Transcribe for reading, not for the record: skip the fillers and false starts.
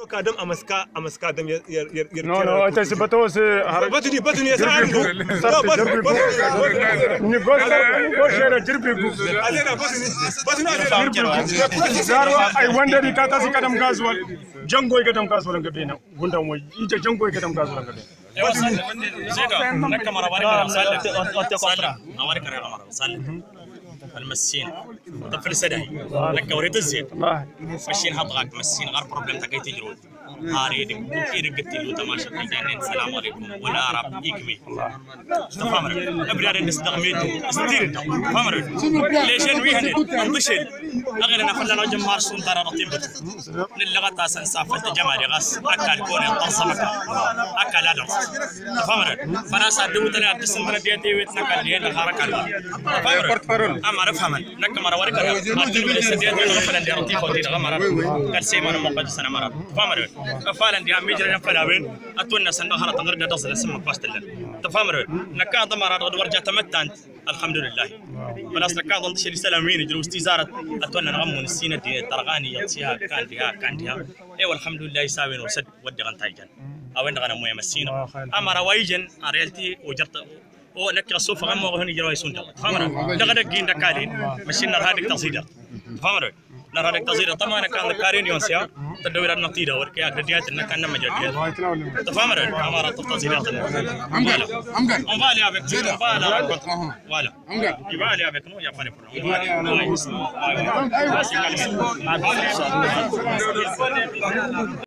كادم امسكا دم no ita si bato se batuni ya sa'an go ni go share jirbi gu batuni zaro ai wanda di kata si kadam gaswal jango kadam gaswal ngabe na gunda mo ita jango kadam gaswal ngabe زيدا نك مرة وارك صالح وارك مرة صالح المسين طفل سداي نك وريت الزين مشين هضغك مسين غير بروبلم تاعي تجرون هاري كير قلت له تماشى تجانين السلام عليكم ولا رب يكمي تفهم ابرار نستغميت استير تفهم ليش نويهن نضشل اغلى خلنا جمار سون ترى رطيب للغه تاسن صافه جمالي غاس اكل كون تصمك اكل هذا تفهم فانا صدوتني اتسم من ديتي وتنكل لي الحركه فاهم اما افهم لك مره ورك ما تقول سديت غفل عندي رطيب ودي غمر قال سيمان مقد سنه مره فاهم فعلا دي عم يجري فلابين اتونا صندوق هلا تغرد تصل اسمك باستل تفهم نكا ضمر ورجع تمتنت الحمد لله بلاص نكا ضل شي سلامين يجروا استزاره اتونا نغمون السينه دي طرغاني يطيها كان ديها ايوا الحمد لله يساوي وسد ودي غنتايجن او ان غنمو يمسينا اما روايجن اريلتي وجرت او نك الصوف غمو هن يجروا يسون تفهم دغدق جين دكالين مشينا هذيك تصيده تفهم نرى التصير طبعا كان ذكرين يونسيا تدور النتيجة وركيا جديات إنك أنا مجديد تفهم أمارة التصيرات أمبالي أبيك ولا يبالي أبيك نو يا فاني